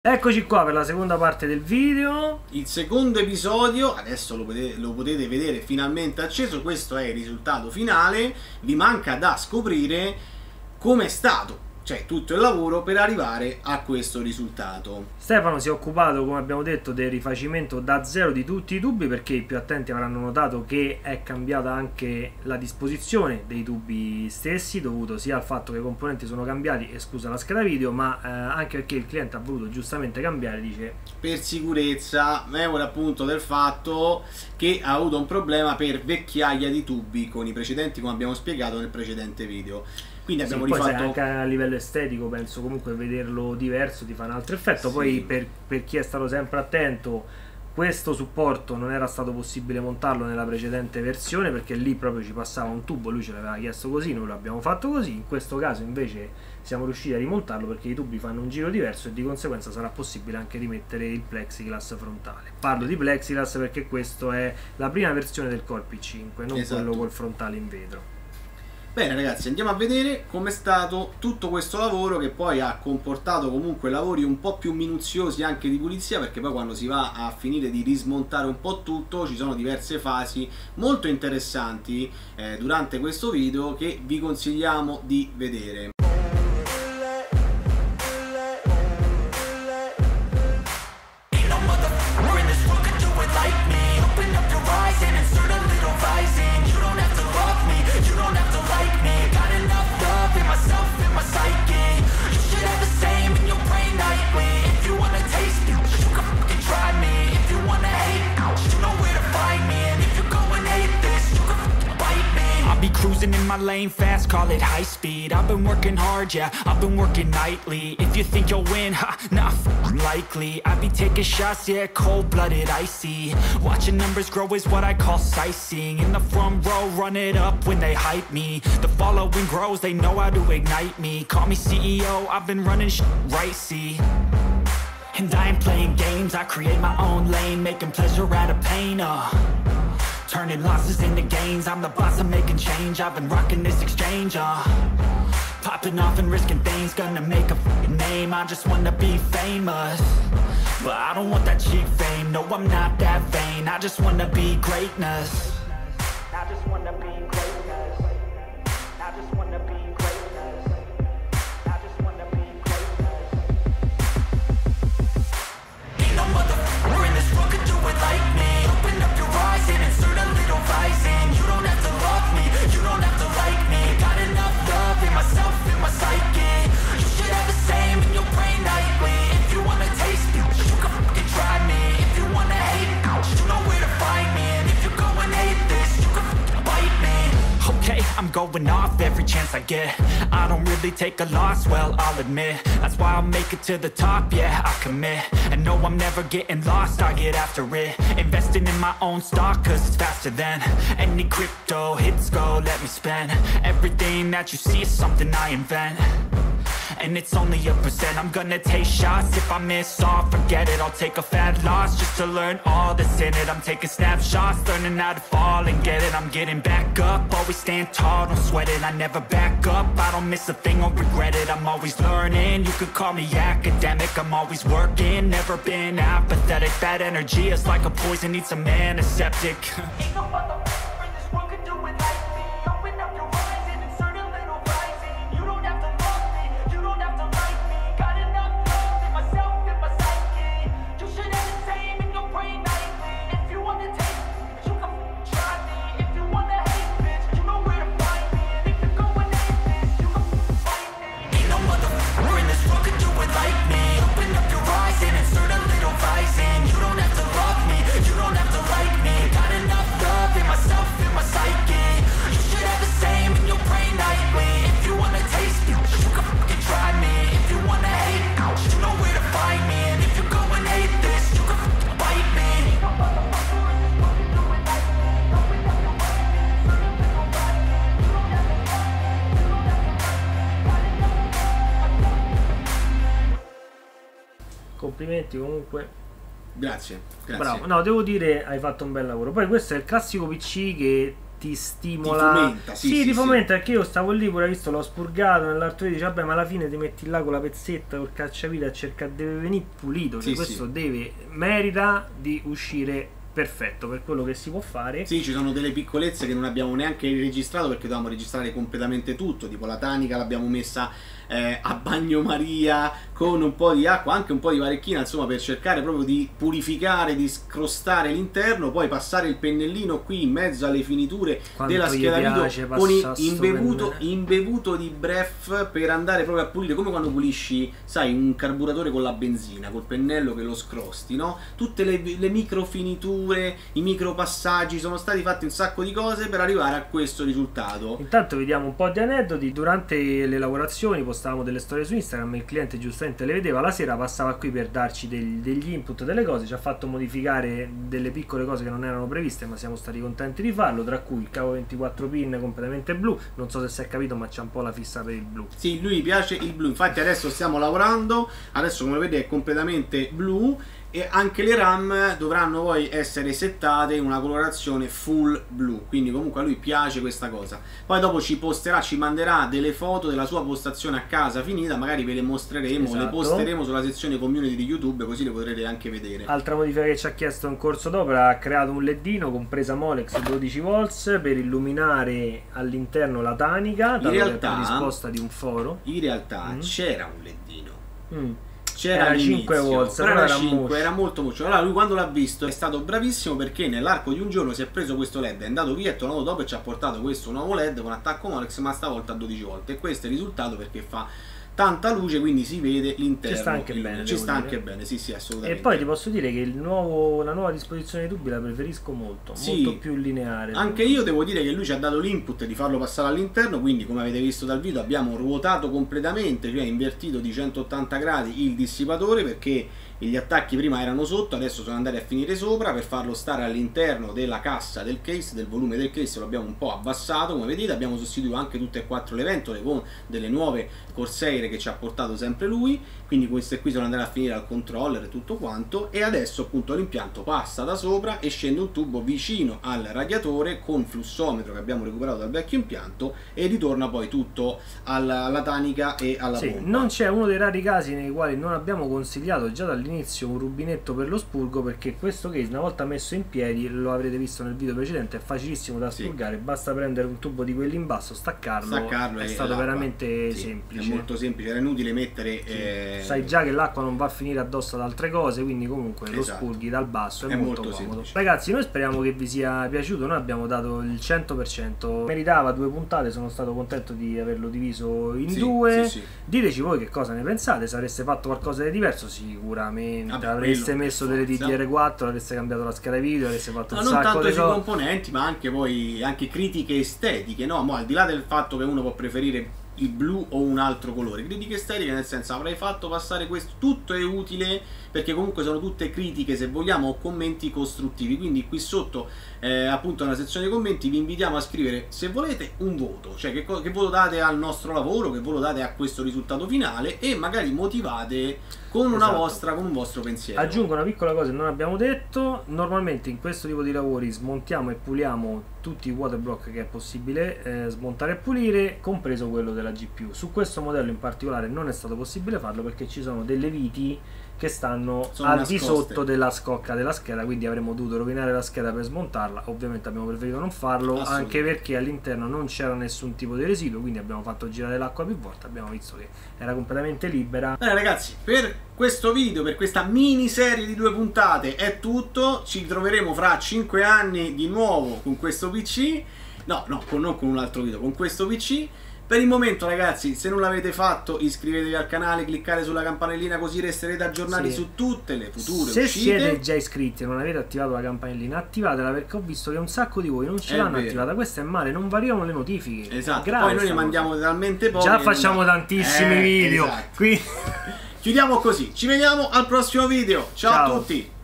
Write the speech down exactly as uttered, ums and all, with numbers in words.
Eccoci qua per la seconda parte del video. Il secondo episodio, adesso lo potete, lo potete vedere finalmente acceso. Questo è il risultato finale. Vi manca da scoprire come è stato, cioè tutto il lavoro per arrivare a questo risultato. Stefano si è occupato, come abbiamo detto, del rifacimento da zero di tutti i tubi, perché i più attenti avranno notato che è cambiata anche la disposizione dei tubi stessi, dovuto sia al fatto che i componenti sono cambiati, e scusa la scheda video, ma eh, anche perché il cliente ha voluto giustamente cambiare, dice per sicurezza, memore appunto del fatto che ha avuto un problema per vecchiaia di tubi con i precedenti, come abbiamo spiegato nel precedente video. Quindi abbiamo sì, rifatto... poi anche a livello estetico penso comunque vederlo diverso ti fa un altro effetto. Sì. Poi per, per chi è stato sempre attento, questo supporto non era stato possibile montarlo nella precedente versione, perché lì proprio ci passava un tubo, lui ce l'aveva chiesto così, noi l'abbiamo fatto così. In questo caso invece siamo riusciti a rimontarlo perché i tubi fanno un giro diverso e di conseguenza sarà possibile anche rimettere il plexiglass frontale. Parlo di plexiglass perché questo è la prima versione del Core P cinque, non esatto. quello col frontale in vetro. Bene ragazzi, andiamo a vedere com'è stato tutto questo lavoro, che poi ha comportato comunque lavori un po' più minuziosi anche di pulizia, perché poi quando si va a finire di rismontare un po' tutto ci sono diverse fasi molto interessanti eh, durante questo video che vi consigliamo di vedere. Cruising in my lane fast, call it high speed. I've been working hard, yeah, I've been working nightly. If you think you'll win, ha, not likely. I be taking shots, yeah, cold-blooded, icy. Watching numbers grow is what I call sightseeing. In the front row, run it up when they hype me. The following grows, they know how to ignite me. Call me C E O, I've been running sh right, see. And I ain't playing games, I create my own lane, making pleasure out of pain, uh turning losses into gains, I'm the boss, I'm making change. I've been rocking this exchange, uh popping off and risking things, gonna make a f***ing name. I just wanna be famous, but I don't want that cheap fame. No, I'm not that vain, I just wanna be greatness. I just wanna be greatness. I just wanna be greatness. I just wanna be greatness. Ain't no motherfucker in this world could do it like me. Open up your eyes and insert a little rising. You don't have to love me, you don't have to like me. Got enough love in myself, in my psyche. You should have the same in your brain nightly. If you wanna taste me, you can fucking try me. If you wanna hate, you know where to find me. And if you go and hate this, you can fucking bite me. Okay, I'm going off every chance I get. I don't really take a loss, well, I'll admit. That's why I'll make it to the top, yeah, I commit. And no, I'm never getting lost, I get after it. Investing in my own stock, cause it's faster than any crypto hits go, let me spend. Everything that you see is something I invent, and it's only a percent. I'm gonna take shots, if I miss all, forget it. I'll take a fat loss just to learn all that's in it. I'm taking snapshots, learning how to fall and get it. I'm getting back up, always stand tall, don't sweat it. I never back up, I don't miss a thing or regret it. I'm always learning, you could call me academic. I'm always working, never been apathetic. Bad energy is like a poison, needs some antiseptic. Ain't no motherfucker in this world could do it like me. Open up your eyes and insert a little rising. You don't have to love me, you don't have to like me. Got enough love in myself, in my psyche. You should have the same in your brain nightly. If you wanna taste me, you can try me. If you wanna hate, bitch, you know where to find me. And if you go and hate this, you can fight me. Ain't no motherfucker in this world could do it like me. Open up your eyes and insert a little rising. You don't have to love me, you don't have to like me. Got enough love in myself, in my psyche. You should have the same in your brain nightly. If you wanna taste me, you can fucking try me. If you wanna hate, you know where to find me. And if you go and hate this, you can fucking bite me. complimenti comunque. Grazie, grazie. Bravo, no, devo dire hai fatto un bel lavoro. Poi questo è il classico P C che ti stimola, ti fomenta, sì, sì, sì, ti sì. fomenta, perché io stavo lì pure, visto, l'ho spurgato nell'altro video, dice vabbè, ma alla fine ti metti là con la pezzetta col cacciavite a cercare, deve venire pulito, cioè Sì, questo sì. deve, merita di uscire perfetto per quello che si può fare. Sì, ci sono delle piccolezze che non abbiamo neanche registrato perché dovevamo registrare completamente tutto, tipo la tanica l'abbiamo messa eh, a bagnomaria con un po' di acqua, anche un po' di varecchina, insomma, per cercare proprio di purificare, di scrostare l'interno, poi passare il pennellino qui in mezzo alle finiture Quanto della gli scheda piace video con i- passare sto imbevuto, pennello. imbevuto di bref per andare proprio a pulire, come quando pulisci, sai, un carburatore con la benzina, col pennello che lo scrosti, no? Tutte le, le microfiniture, i micropassaggi, sono stati fatti un sacco di cose per arrivare a questo risultato. Intanto vediamo un po' di aneddoti. Durante le lavorazioni postavamo delle storie su Instagram, il cliente giustamente le vedeva, la sera passava qui per darci del- degli input, delle cose, ci ha fatto modificare delle piccole cose che non erano previste, ma siamo stati contenti di farlo, tra cui il cavo ventiquattro pin completamente blu, non so se si è capito, ma c'è un po' la fissa per il blu. Sì, lui piace il blu, infatti adesso stiamo lavorando, adesso come vedete è completamente blu e anche le RAM dovranno poi essere settate in una colorazione full blu, quindi comunque a lui piace questa cosa. Poi dopo ci posterà, ci manderà delle foto della sua postazione a casa finita, magari ve le mostreremo, Esatto. le posteremo sulla sezione community di YouTube, così le potrete anche vedere. Altra modifica che ci ha chiesto in corso d'opera, ha creato un ledino con presa Molex dodici volts per illuminare all'interno la tanica, dato realtà- che è predisposta di un foro. In realtà Mm. c'era un ledino. Mm. C'era Era all'inizio, cinque volts, però però era era cinque, moscio. era molto moscio. Allora lui quando l'ha visto è stato bravissimo perché nell'arco di un giorno si è preso questo led, è andato via e tornato dopo e ci ha portato questo nuovo led con attacco Molex, ma stavolta a dodici volte, e questo è il risultato perché fa tanta luce, quindi si vede l'interno. Ci sta anche Il- bene, ci devo sta dire. anche bene, sì sì, E assolutamente. poi ti posso dire che il nuovo, la nuova disposizione di tubi la preferisco molto, Sì. molto più lineare. Anche io devo dire che lui ci ha dato l'input di farlo passare all'interno, quindi come avete visto dal video abbiamo ruotato completamente, cioè invertito di centottanta gradi il dissipatore, perché gli attacchi prima erano sotto, adesso sono andati a finire sopra, per farlo stare all'interno della cassa del case, del volume del case lo abbiamo un po' abbassato, come vedete abbiamo sostituito anche tutte e quattro le ventole con delle nuove Corsair che ci ha portato sempre lui, quindi queste qui sono andate a finire al controller e tutto quanto, e adesso appunto l'impianto passa da sopra e scende un tubo vicino al radiatore con flussometro che abbiamo recuperato dal vecchio impianto e ritorna poi tutto alla, alla tanica e alla Sì, pompa. non c'è uno dei rari casi nei quali non abbiamo consigliato già dall'inizio un rubinetto per lo spurgo, perché questo case una volta messo in piedi, lo avrete visto nel video precedente, è facilissimo da Sì. spurgare, basta prendere un tubo di quelli in basso, staccarlo, Staccarlo è e stato l'acqua. veramente Sì, semplice. è molto semplice, era inutile mettere eh, Sai già che l'acqua non va a finire addosso ad altre cose, quindi comunque lo Esatto. spurghi dal basso, è, È molto, molto comodo. semplice. Ragazzi, noi speriamo che vi sia piaciuto, noi abbiamo dato il cento per cento, meritava due puntate, sono stato contento di averlo diviso in Sì, due. sì, sì. Diteci voi che cosa ne pensate, se avreste fatto qualcosa di diverso sicuramente, Vabbè, avreste quello messo per delle forza. D D R quattro, avreste cambiato la scheda video, avreste fatto No, un non sacco tanto di sui cose. componenti, ma anche poi anche critiche estetiche, no? Ma al di là del fatto che uno può preferire il blu o un altro colore, critiche estetiche nel senso avrei fatto passare questo, tutto è utile perché comunque sono tutte critiche, se vogliamo, o commenti costruttivi, quindi qui sotto eh, appunto nella sezione commenti vi invitiamo a scrivere, se volete, un voto, cioè che, che voto date al nostro lavoro, che voto date a questo risultato finale, e magari motivate con una Esatto. vostra, con un vostro pensiero. Aggiungo una piccola cosa che non abbiamo detto, normalmente in questo tipo di lavori smontiamo e puliamo tutti i water block che è possibile eh, smontare e pulire, compreso quello della G P U. Su questo modello in particolare non è stato possibile farlo perché ci sono delle viti che stanno Sono al nascoste. di sotto della scocca della scheda, quindi avremmo dovuto rovinare la scheda per smontarla, ovviamente abbiamo preferito non farlo, Assolutamente. anche perché all'interno non c'era nessun tipo di residuo, quindi abbiamo fatto girare l'acqua più volte, abbiamo visto che era completamente libera. Bene ragazzi, per questo video, per questa miniserie di due puntate è tutto, ci troveremo fra cinque anni di nuovo con questo P C, no, no, con, non con un altro video, con questo P C. Per il momento ragazzi, se non l'avete fatto, iscrivetevi al canale, cliccate sulla campanellina così resterete aggiornati Sì. su tutte le future Se uscite. siete già iscritti e non avete attivato la campanellina, attivatela, perché ho visto che un sacco di voi non ce È l'hanno vero. attivata. Questo è male, non variano le notifiche. Esatto, Grave poi noi ne sta mandiamo cosa. talmente pochi. Già che facciamo non- tantissimi Eh, video. esatto. Quindi Chiudiamo così, ci vediamo al prossimo video. Ciao, Ciao. a tutti.